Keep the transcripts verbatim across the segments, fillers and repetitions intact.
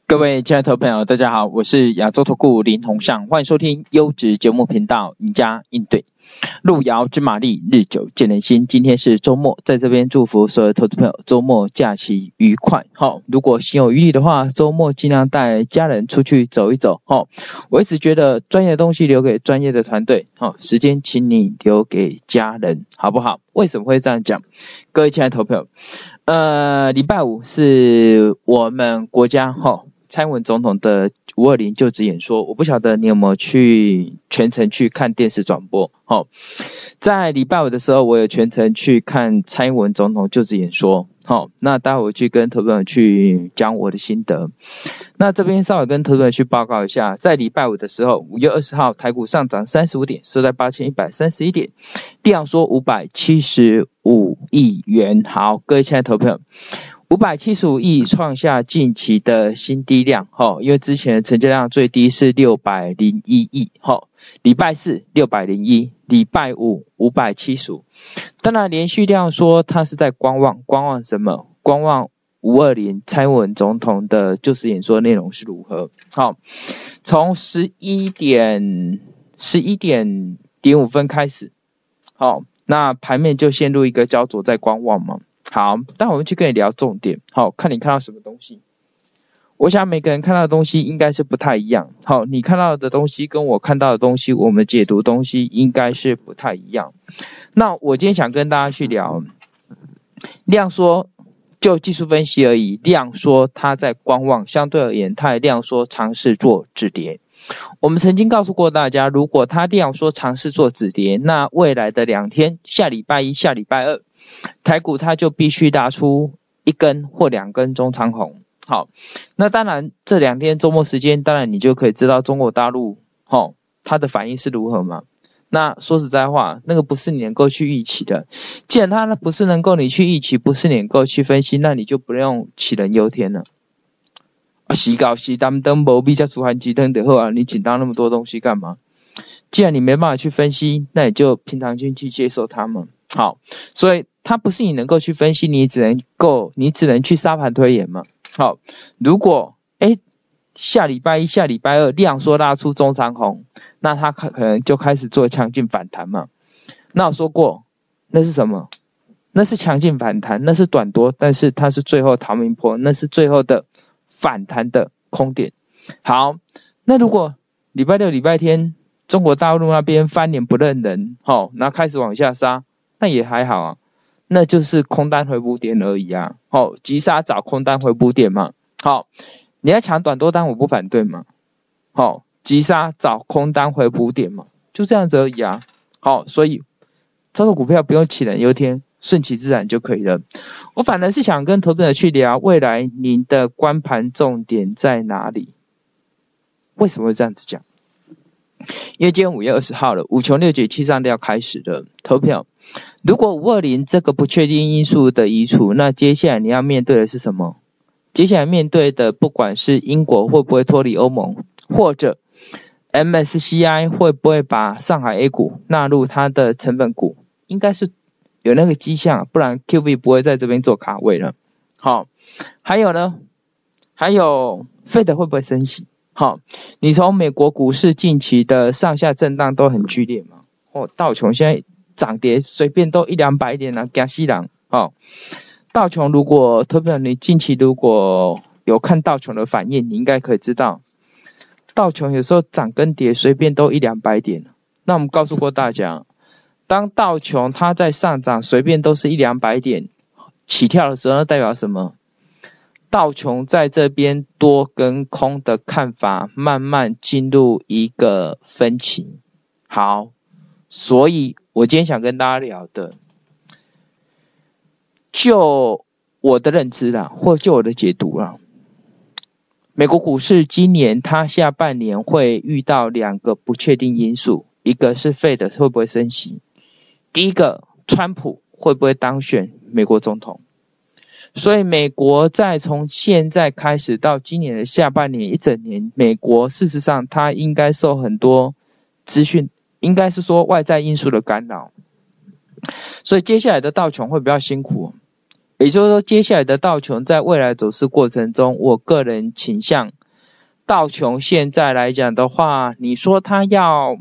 各位亲爱的投资朋友，大家好，我是亚洲投顾林鸿尚，欢迎收听优质节目频道赢家应对。路遥知马力，日久见人心。今天是周末，在这边祝福所有投资朋友周末假期愉快。好，如果心有余力的话，周末尽量带家人出去走一走。好，我一直觉得专业的东西留给专业的团队，好，时间请你留给家人，好不好？为什么会这样讲？各位亲爱的投资朋友，呃，礼拜五是我们国家哈。蔡英文总统的五二零就职演说，我不晓得你有没有去全程去看电视转播。哦，在礼拜五的时候，我有全程去看蔡英文总统就职演说。好，那待会我去跟投资者去讲我的心得。那这边稍微跟投资者去报告一下，在礼拜五的时候，五月二十号台股上涨三十五点，收在八千一百三十一点，量缩五百七十五亿元。好，各位亲爱的投资朋友，五百七十五亿创下近期的新低量，齁，因为之前成交量最低是六百零一亿，齁，礼拜四六百零一，礼拜五五百七十五。当然连续量说它是在观望，观望什么？观望五二零蔡英文总统的就职演说内容是如何。好，从十一点十一点零五分开始，好，那盘面就陷入一个焦灼在观望嘛。好，但我们去跟你聊重点。好，看你看到什么东西。我想每个人看到的东西应该是不太一样。好，你看到的东西跟我看到的东西，我们解读的东西应该是不太一样。那我今天想跟大家去聊量缩，就技术分析而已，量缩它在观望，相对而言它也量缩尝试做止跌。我们曾经告诉过大家，如果它量缩尝试做止跌，那未来的两天，下礼拜一下礼拜二，台股它就必须拉出一根或两根中长红。好，那当然这两天周末时间，当然你就可以知道中国大陆齁它的反应是如何嘛。那说实在话，那个不是你能够去预期的。既然它不是能够你去预期，不是你能够去分析，那你就不用杞人忧天了。啊，时到时担灯没比较出汗鸡灯的后啊，你紧张那么多东西干嘛？既然你没办法去分析，那你就平常心去接受它们。好，所以它不是你能够去分析，你只能够，你只能去沙盘推演嘛。好，如果诶下礼拜一、下礼拜二量缩拉出中长红，那它可能就开始做强劲反弹嘛。那我说过，那是什么？那是强劲反弹，那是短多，但是它是最后逃命坡，那是最后的反弹的空点。好，那如果礼拜六、礼拜天中国大陆那边翻脸不认人，齁，然后开始往下杀，那也还好啊，那就是空单回补点而已啊。齁，急杀找空单回补点嘛。好，你要抢短多单，我不反对嘛。好，急杀找空单回补点嘛，就这样子而已啊。好，所以操作股票不用杞人忧天，顺其自然就可以了。我反而是想跟投资者去聊，未来您的观盘重点在哪里？为什么会这样子讲？因为今天五月二十号了，五穷六绝七上都要开始了。投票，如果五二零这个不确定因素的移除，那接下来你要面对的是什么？接下来面对的，不管是英国会不会脱离欧盟，或者 M S C I 会不会把上海 A 股纳入它的成分股，应该是有那个迹象，不然 Q B 不会在这边做卡位了。好，还有呢，还有 Fed 会不会升息？好，你从美国股市近期的上下震荡都很剧烈嘛。哦，道琼现在涨跌随便都一两百点啊，惊死人。哦，道琼如果特别你近期如果有看道琼的反应，你应该可以知道，道琼有时候涨跟跌随便都一两百点。那我们告诉过大家，当道琼它在上涨随便都是一两百点起跳的时候，那代表什么？道琼在这边多跟空的看法慢慢进入一个分歧。好，所以我今天想跟大家聊的，就我的认知啦，或就我的解读啦，美国股市今年它下半年会遇到两个不确定因素，一个是 Fed 会不会升息，第一个川普会不会当选美国总统。所以美国在从现在开始到今年的下半年一整年，美国事实上它应该受很多资讯，应该是说外在因素的干扰，所以接下来的道琼会比较辛苦。也就是说，接下来的道琼在未来走势过程中，我个人倾向道琼现在来讲的话，你说它要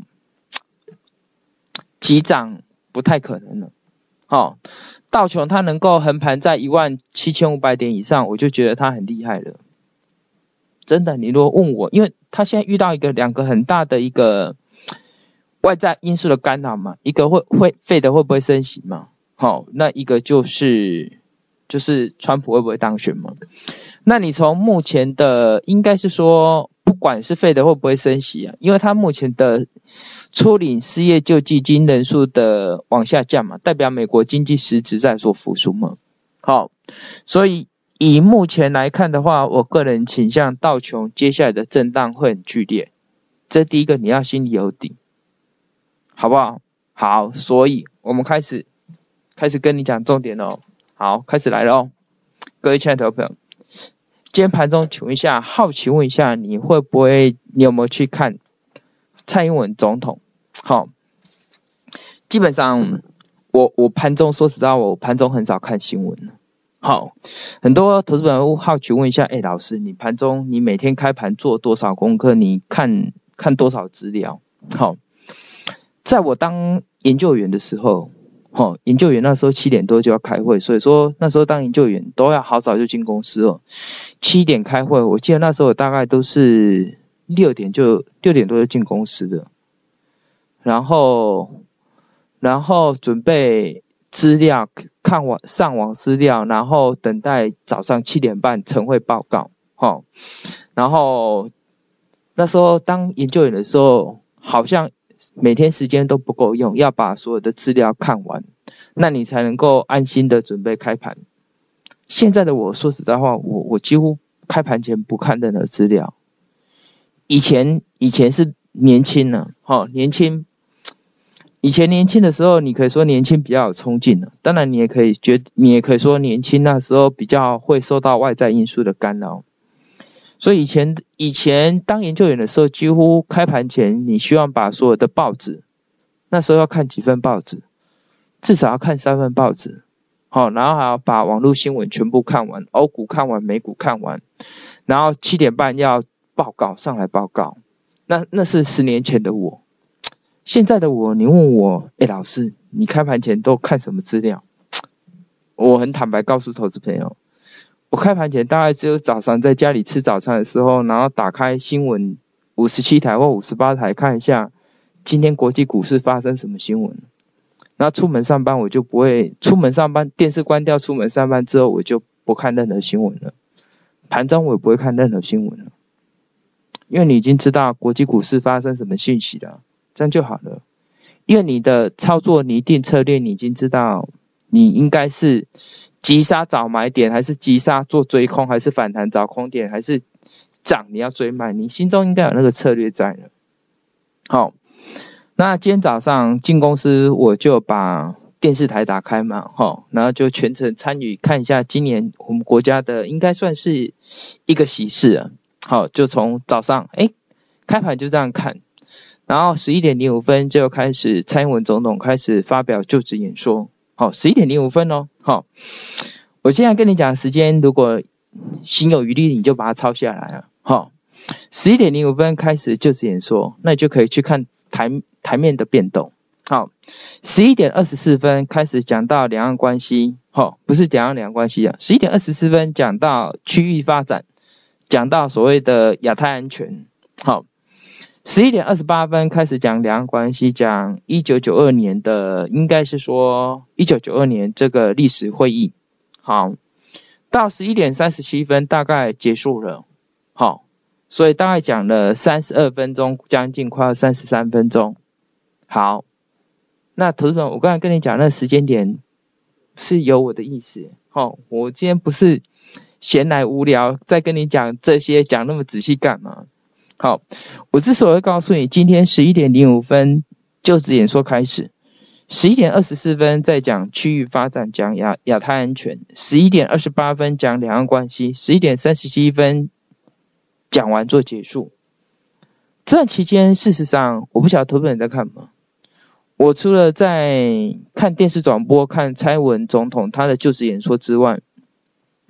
急涨不太可能了。好，道琼它能够横盘在一万七千五百点以上，我就觉得它很厉害了。真的，你如果问我，因为它现在遇到一个两个很大的一个外在因素的干扰嘛，一个会会Fed会不会升息嘛？好，那一个就是就是川普会不会当选嘛？那你从目前的应该是说，不管是Fed会不会升息啊，因为它目前的初领失业救济金人数的往下降嘛，代表美国经济实质在做复苏嘛。好，所以以目前来看的话，我个人倾向道琼接下来的震荡会很剧烈，这第一个你要心里有底，好不好？好，所以我们开始开始跟你讲重点哦。好，开始来了哦，各位亲爱的朋友，今天盘中请问一下，好奇问一下，你会不会，你有没有去看蔡英文总统？好，基本上我我盘中说实在，我盘中很少看新闻了。好，很多投资朋友好奇问一下，哎，老师，你盘中你每天开盘做多少功课？你看看多少资料？好，在我当研究员的时候。哦，研究员那时候七点多就要开会，所以说那时候当研究员都要好早就进公司哦。七点开会，我记得那时候我大概都是六点就六点多就进公司的，然后然后准备资料，看网上网资料，然后等待早上七点半晨会报告。哦，然后那时候当研究员的时候，好像每天时间都不够用，要把所有的资料看完，那你才能够安心的准备开盘。现在的我说实在话，我我几乎开盘前不看任何资料。以前以前是年轻了，哦，年轻，以前年轻的时候，你可以说年轻比较有冲劲了，当然你也可以觉，你也可以说年轻那时候比较会受到外在因素的干扰。所以以前以前当研究员的时候，几乎开盘前你希望把所有的报纸，那时候要看几份报纸，至少要看三份报纸，好，然后还要把网络新闻全部看完，欧股看完，美股看完，然后七点半要报告上来报告。那那是十年前的我，现在的我，你问我，哎，老师，你开盘前都看什么资料？我很坦白告诉投资朋友。我开盘前大概只有早上在家里吃早餐的时候，然后打开新闻五十七台或五十八台看一下今天国际股市发生什么新闻。然后出门上班我就不会，出门上班电视关掉，出门上班之后我就不看任何新闻了。盘中我也不会看任何新闻了，因为你已经知道国际股市发生什么讯息了，这样就好了。因为你的操作拟定策略，你已经知道你应该是急杀找买点，还是急杀做追空，还是反弹找空点，还是涨你要追卖，你心中应该有那个策略在了。好，那今天早上进公司，我就把电视台打开嘛，然后就全程参与看一下今年我们国家的应该算是一个喜事了。好，就从早上哎开盘就这样看，然后十一点零五分就开始蔡英文总统开始发表就职演说。好，十一点零五分哦。好，我现在跟你讲时间，如果心有余力，你就把它抄下来了。好，十一点零五分开始就职演说，那你就可以去看台台面的变动。好，十一点二十四分开始讲到两岸关系，好，不是讲到两岸关系啊。十一点二十四分讲到区域发展，讲到所谓的亚太安全。好。十一点二十八分开始讲两岸关系，讲一九九二年的，应该是说一九九二年这个历史会议。好，到十一点三十七分大概结束了。好，所以大概讲了三十二分钟，将近快要三十三分钟。好，那投资者，我刚才跟你讲那时间点是有我的意思。好，我今天不是闲来无聊再跟你讲这些，讲那么仔细干嘛？好，我之所以会告诉你，今天十一点零五分就职演说开始，十一点二十四分再讲区域发展，讲亚亚太安全，十一点二十八分讲两岸关系，十一点三十七分讲完做结束。这段期间，事实上我不晓得投资人在看吗？我除了在看电视转播，看蔡英文总统他的就职演说之外，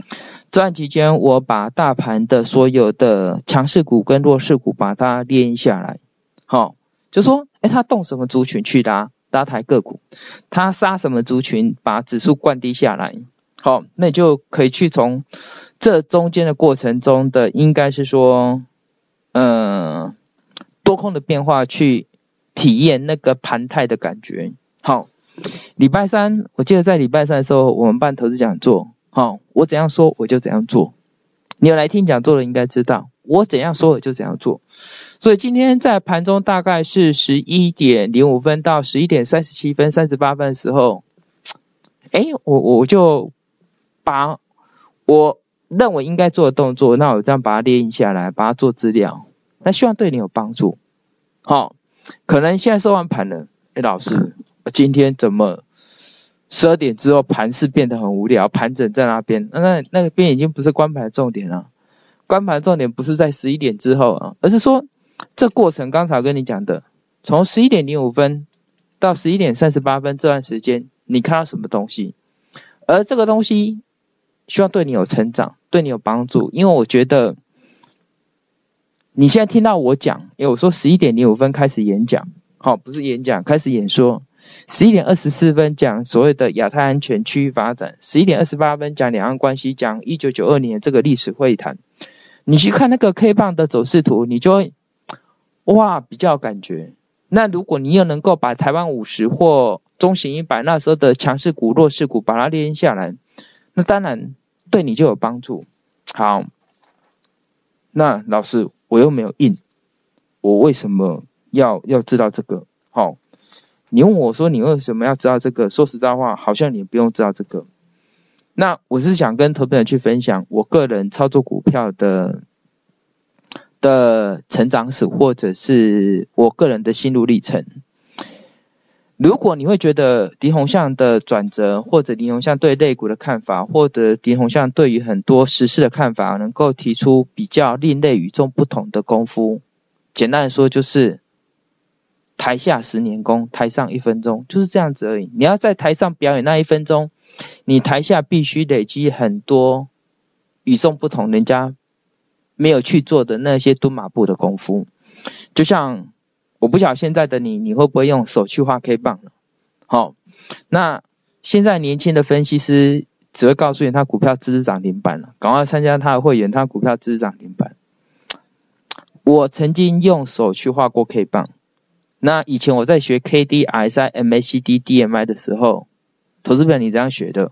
这段期间我把大盘的所有的强势股跟弱势股把它列印下来，好，就说诶它动什么族群去拉拉抬个股，它杀什么族群把指数灌低下来，好，那你就可以去从这中间的过程中的应该是说嗯，多空的变化去体验那个盘态的感觉。好，礼拜三我记得在礼拜三的时候我们办投资讲座，好，我怎样说我就怎样做，你有来听讲座的应该知道我怎样说我就怎样做。所以今天在盘中大概是十一点零五分到十一点三十七分三十八分的时候，诶我我就把我认为应该做的动作，那我这样把它列印下来，把它做资料，那希望对你有帮助。好，可能现在收完盘了，诶老师今天怎么十二点之后盘势变得很无聊，盘整在那边，那那边已经不是关盘的重点了，关盘重点不是在十一点之后啊，而是说这过程刚才跟你讲的，从十一点零五分到十一点三十八分这段时间你看到什么东西，而这个东西希望对你有成长，对你有帮助。因为我觉得你现在听到我讲，因为我说十一点零五分开始演讲，好，不是演讲，开始演说，十一点二十四分讲所谓的亚太安全区域发展，十一点二十八分讲两岸关系，讲一九九二年这个历史会谈，你去看那个 K 棒的走势图，你就会哇比较有感觉。那如果你又能够把台湾五十或中型一百那时候的强势股弱势股把它列印下来，那当然对你就有帮助。好，那老师我又没有印，我为什么要要知道这个？好，你问我说你为什么要知道这个，说实在话好像你不用知道这个。那我是想跟投资人去分享我个人操作股票的的成长史，或者是我个人的心路历程。如果你会觉得林鸿向的转折，或者林鸿向对类股的看法，或者林鸿向对于很多时事的看法能够提出比较另类与众不同的功夫，简单的说就是台下十年功，台上一分钟，就是这样子而已。你要在台上表演那一分钟，你台下必须累积很多与众不同人家没有去做的那些蹲马步的功夫。就像我不晓得现在的你，你会不会用手去画 K 棒了？好，那现在年轻的分析师只会告诉你他股票支持涨停板了，赶快参加他的会员，他股票支持涨停板。我曾经用手去画过 K 棒，那以前我在学 K D、R S I、M A C D、D M I 的时候，投资者你这样学的，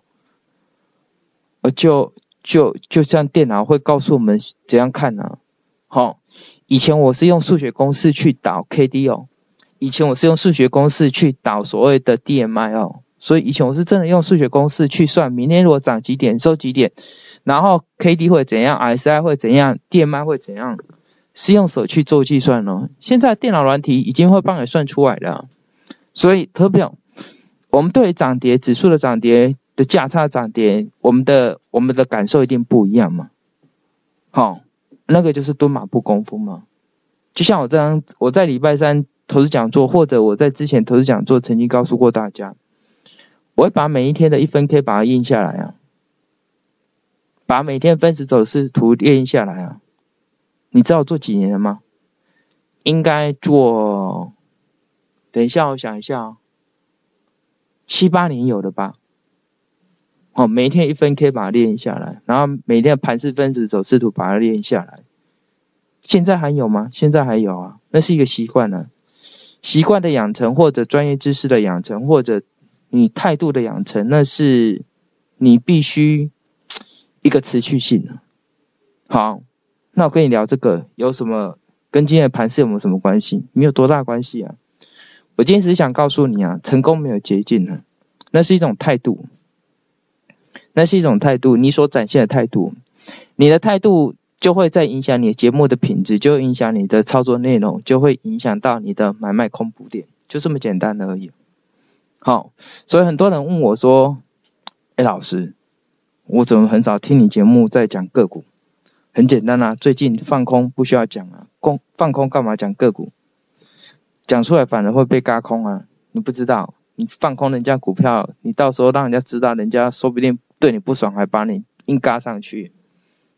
就就就像电脑会告诉我们怎样看啊。好，以前我是用数学公式去导 K D 哦，以前我是用数学公式去导所谓的 D M I 哦，所以以前我是真的用数学公式去算明天如果涨几点收几点，然后 K D 会怎样， R S I 会怎样， D M I 会怎样，是用手去做计算哦。现在电脑软体已经会帮你算出来了。所以特别我们对涨跌指数的涨跌的价差涨跌，我们的我们的感受一定不一样嘛。好，那个就是蹲马步功夫嘛。就像我这样，我在礼拜三投资讲座，或者我在之前投资讲座曾经告诉过大家，我会把每一天的一分 K 把它印下来啊，把每天分时走势图列印下来啊。你知道我做几年了吗？应该做，等一下我想一下哦，七八年有的吧。哦，每天一分 K 把它列印下来，然后每天的盘势分时走势图把它列印下来。现在还有吗？现在还有啊，那是一个习惯了，习惯的养成，或者专业知识的养成，或者你态度的养成，那是你必须一个持续性的。好，那我跟你聊这个有什么跟今天的盘势有没有什么关系？没有多大关系啊。我今天只是想告诉你啊，成功没有捷径啊，那是一种态度，那是一种态度，你所展现的态度，你的态度就会在影响你的节目的品质，就会影响你的操作内容，就会影响到你的买卖空补点，就这么简单而已。好，所以很多人问我说，诶老师，我怎么很少听你节目在讲个股？很简单啊，最近放空不需要讲啊，空放空干嘛讲个股？讲出来反而会被軋空啊，你不知道，你放空人家股票，你到时候让人家知道，人家说不定对你不爽，还把你硬軋上去。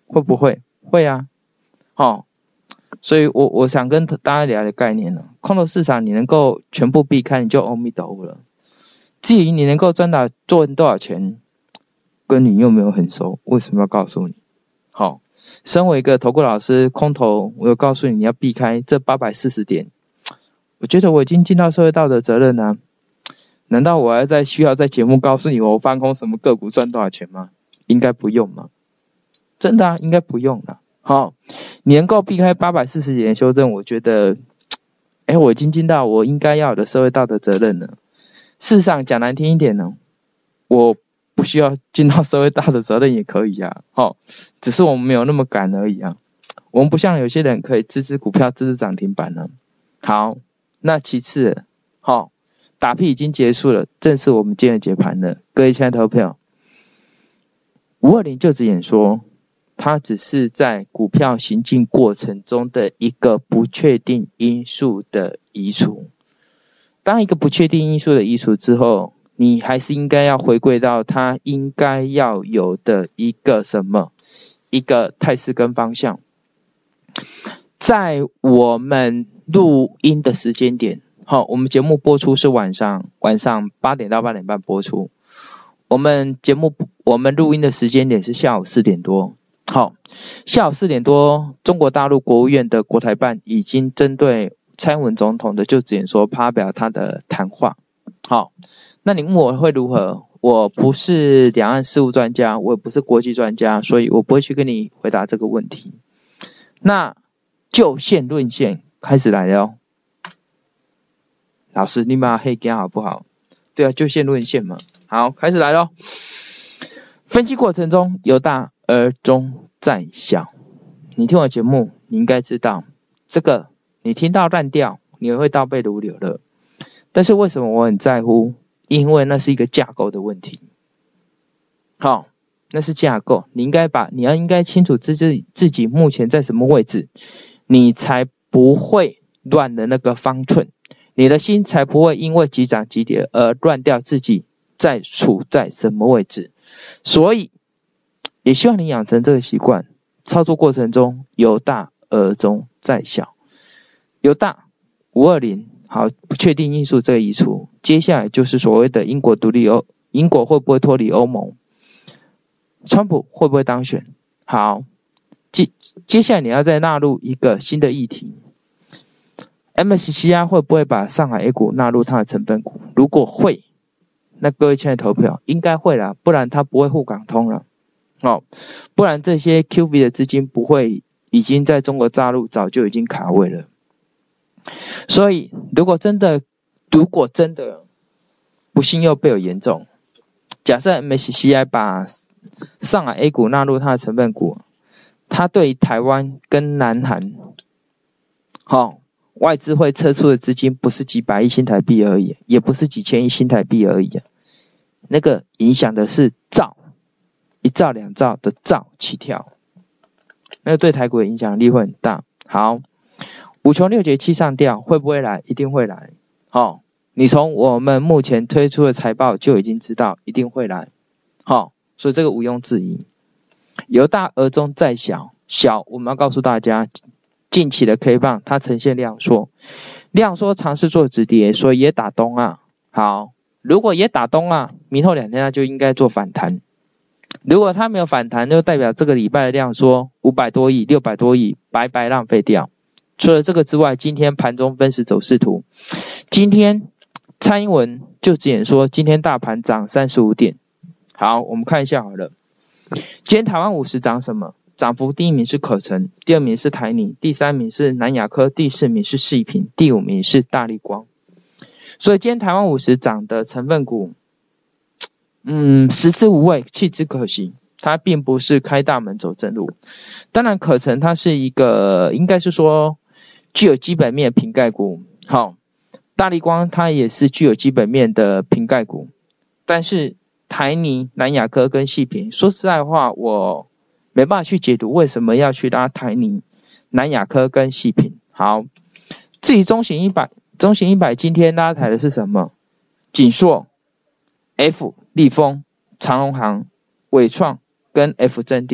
会不会？会啊。哦，所以我我想跟大家聊的概念呢，空头市场你能够全部避开，你就阿弥陀佛了。至于你能够赚到赚多少钱，跟你又没有很熟，为什么要告诉你？好、哦，身为一个投顾老师，空头我有告诉你你要避开这八百四十点，我觉得我已经尽到社会道德责任了、啊。难道我还在需要在节目告诉你我翻空什么个股赚多少钱吗？应该不用嘛，真的啊，应该不用了。好，你能够避开八百四十点的修正，我觉得，哎，我已经尽到我应该要有的社会道德责任了。事实上，讲难听一点呢，我不需要尽到社会道德责任也可以啊。好，只是我们没有那么赶而已啊。我们不像有些人可以支支股票支支涨停板呢。好，那其次，好。打屁已经结束了，正是我们今天的解盘了。各位亲爱的投票，五二零就职演说，它只是在股票行进过程中的一个不确定因素的移除。当一个不确定因素的移除之后，你还是应该要回归到它应该要有的一个什么，一个态势跟方向。在我们录音的时间点。好，我们节目播出是晚上，晚上八点到八点半播出。我们节目我们录音的时间点是下午四点多。好，下午四点多，中国大陆国务院的国台办已经针对蔡英文总统的就职演说发表他的谈话。好，那你问我会如何？我不是两岸事务专家，我也不是国际专家，所以我不会去跟你回答这个问题。那就线论线，开始来了哦。老师，你把黑讲好不好？对啊，就线论线嘛。好，开始来咯。分析过程中由大而中再小。你听我节目，你应该知道这个。你听到烂掉，你会倒背如流了。但是为什么我很在乎？因为那是一个架构的问题。好，那是架构。你应该把，你要应该清楚自己自己目前在什么位置，你才不会乱了那个方寸。你的心才不会因为急涨急跌而乱掉自己在处在什么位置。所以也希望你养成这个习惯，操作过程中由大而中再小。由大五二零，好，不确定因素这个移除，接下来就是所谓的英国独立欧，英国会不会脱离欧盟？川普会不会当选？好，接接下来你要再纳入一个新的议题。M S C I 会不会把上海 A 股纳入它的成分股？如果会，那各位现在投票应该会啦，不然它不会沪港通了。哦，不然这些 Q B 的资金不会已经在中国大陆早就已经卡位了。所以，如果真的，如果真的不幸又被有严重，假设 M S C I 把上海 A 股纳入它的成分股，它对台湾跟南韩，好、哦。外资会撤出的资金不是几百亿新台币而已，也不是几千亿新台币而已，那个影响的是兆，一兆两兆的兆起跳，那个对台股的影响力会很大。好，五穷六绝七上吊会不会来？一定会来。好、哦，你从我们目前推出的财报就已经知道一定会来。好、哦，所以这个毋庸置疑。由大而中再小，小我们要告诉大家。近期的 K 棒它呈现量缩，量缩尝试做止跌，所以也打东啊。好，如果也打东啊，明后两天它就应该做反弹。如果它没有反弹，就代表这个礼拜的量缩五百多亿、六百多亿白白浪费掉。除了这个之外，今天盘中分时走势图，今天蔡英文就只演说，今天大盘涨三十五点。好，我们看一下好了，今天台湾五十涨什么？涨幅第一名是可成，第二名是台泥，第三名是南亚科，第四名是细品，第五名是大立光。所以今天台湾五十涨的成分股，嗯，食之无味，弃之可惜。它并不是开大门走正路。当然，可成它是一个，应该是说具有基本面的瓶盖股。好，大立光它也是具有基本面的瓶盖股，但是台泥、南亚科跟细品，说实在话，我没办法去解读为什么要去拉台泥、南亚科跟细品。好，至于中型一百，中型一百今天拉抬的是什么？锦硕、F、立丰、长荣航、伟创跟 F 臻鼎。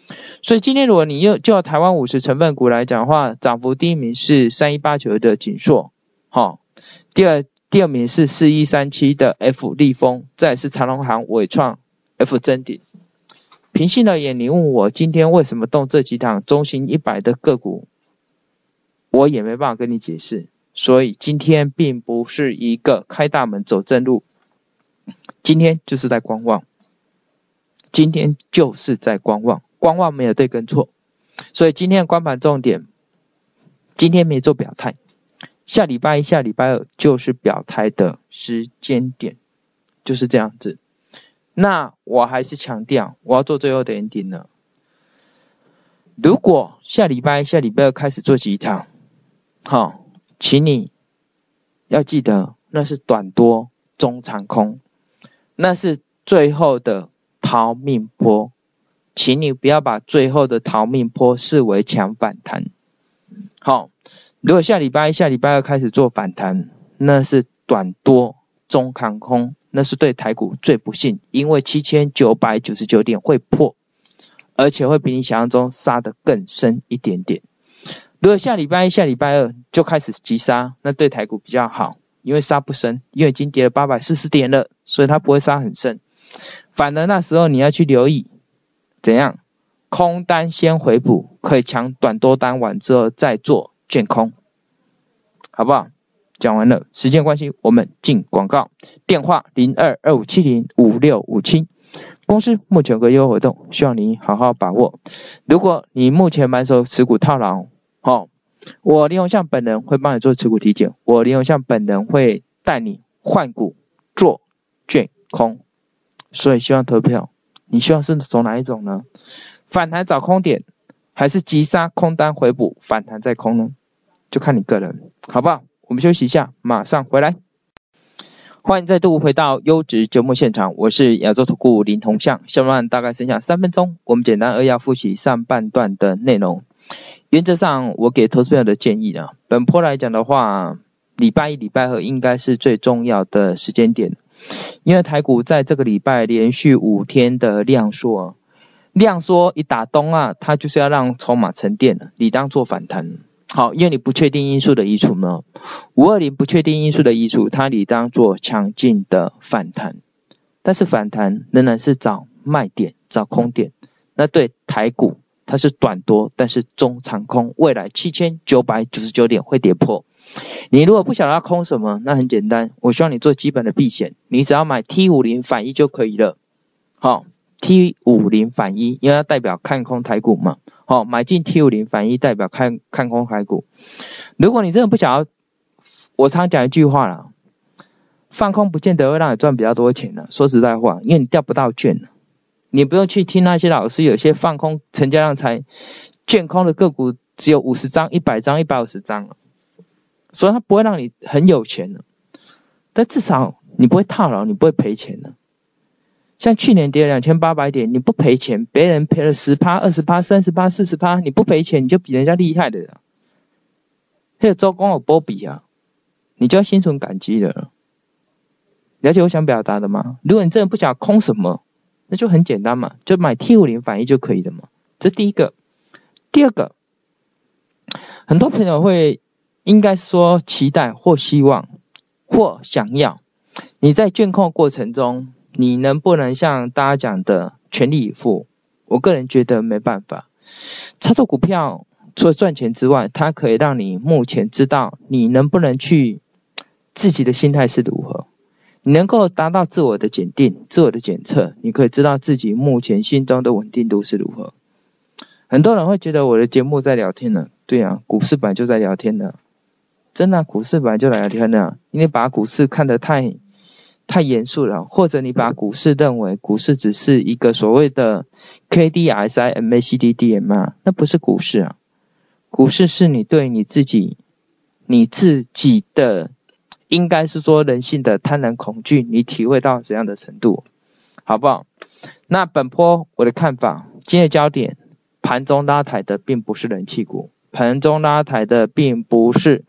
所以今天如果你又就台湾五十成分股来讲的话，涨幅第一名是三一八九的景硕，好，第二第二名是四一三七的 F 立丰，再来是长荣航、伟创、F 臻鼎。平心而言，你问我今天为什么动这几档中型一百的个股，我也没办法跟你解释。所以今天并不是一个开大门走正路，今天就是在观望，今天就是在观望，观望没有对跟错。所以今天的观盘重点，今天没做表态，下礼拜一、下礼拜二就是表态的时间点，就是这样子。那我还是强调，我要做最后的 ending 了。如果下礼拜一、下礼拜二开始做几场，好，请你要记得，那是短多中长空，那是最后的逃命波，请你不要把最后的逃命波视为强反弹。好，如果下礼拜一、下礼拜二开始做反弹，那是短多中长空，那是对台股最不幸，因为七千九百九十九点会破，而且会比你想象中杀得更深一点点。如果下礼拜一、下礼拜二就开始急杀，那对台股比较好，因为杀不深，因为已经跌了八百四十点了，所以它不会杀很深。反而那时候你要去留意怎样空单先回补，可以抢短多单完之后再做卷空，好不好？讲完了，时间关系，我们进广告。电话零二二五七零五六五七。公司目前有个优惠活动，希望你好好把握。如果你目前满手持股套牢，哦，我林鸿向本人会帮你做持股体检，我林鸿向本人会带你换股做卷空。所以希望投票，你希望是走哪一种呢？反弹找空点，还是急杀空单回补反弹再空呢？就看你个人，好不好？我们休息一下，马上回来。欢迎再度回到优质节目现场，我是亚洲投顾林鸿向。下半大概剩下三分钟，我们简单扼要复习上半段的内容。原则上，我给投资朋友的建议呢，本波来讲的话，礼拜一、礼拜二应该是最重要的时间点，因为台股在这个礼拜连续五天的量缩，量缩一打冬啊，它就是要让筹码沉淀了，理当做反弹。好，因为你不确定因素的移除呢，五二零不确定因素的移除，它理当做强劲的反弹，但是反弹仍然是找卖点、找空点。那对台股，它是短多，但是中长空，未来七千九百九十九点会跌破。你如果不晓得要空什么，那很简单，我希望你做基本的避险，你只要买 T 五十 反一就可以了。好 ，T 五十 反一，因为它代表看空台股嘛。好，买进 T 五十 反一代表看看空台股。如果你真的不想要，我常讲一句话啦，放空不见得会让你赚比较多钱的。说实在话，因为你调不到券了，你不用去听那些老师，有些放空成交量才券空的个股只有五十张、一百张、一百五十张了，所以它不会让你很有钱的，但至少你不会套牢，你不会赔钱的。像去年跌了两千八百点，你不赔钱，别人赔了 百分之十、百分之二十、百分之三十、百分之四十，你不赔钱，你就比人家厉害的了。还有周公有波比啊，你就要心存感激了。了解我想表达的吗？如果你真的不想空什么，那就很简单嘛，就买 T 五十 反一就可以了嘛。这第一个。第二个，很多朋友会应该说期待或希望或想要你在卷空过程中，你能不能像大家讲的全力以赴？我个人觉得没办法。操作股票除了赚钱之外，它可以让你目前知道你能不能去自己的心态是如何，你能够达到自我的检定、自我的检测，你可以知道自己目前心中的稳定度是如何。很多人会觉得我的节目在聊天了，对啊，股市本来就在聊天的，真的、啊，股市本来就来聊天的。因为把股市看得太太严肃了，或者你把股市认为股市只是一个所谓的 K D R S I M A C D D M A， 那不是股市啊。股市是你对你自己你自己的应该是说人性的贪婪恐惧，你体会到怎样的程度，好不好？那本波我的看法，今日焦点，盘中拉抬的并不是人气股，盘中拉抬的并不是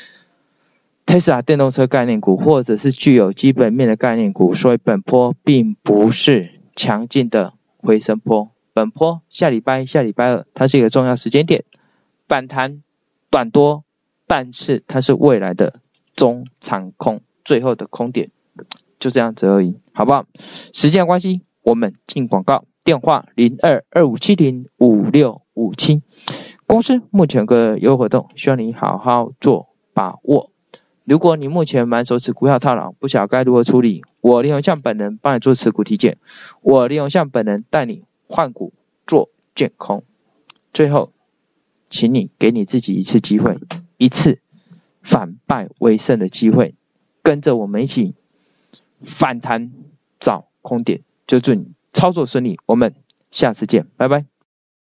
Tesla 电动车概念股，或者是具有基本面的概念股，所以本波并不是强劲的回升波， 本波下礼拜下礼拜二它是一个重要时间点，反弹短多，但是它是未来的中长空最后的空点，就这样子而已，好不好？时间的关系，我们进广告，电话零二二五七零五六五七。公司目前有个优惠活动，需要你好好做把握。如果你目前满手持股票套牢，不晓得该如何处理，我林鸿向本人帮你做持股体检，我林鸿向本人带你换股做建空。最后，请你给你自己一次机会，一次反败为胜的机会，跟着我们一起反弹找空点，就祝你操作顺利，我们下次见，拜拜。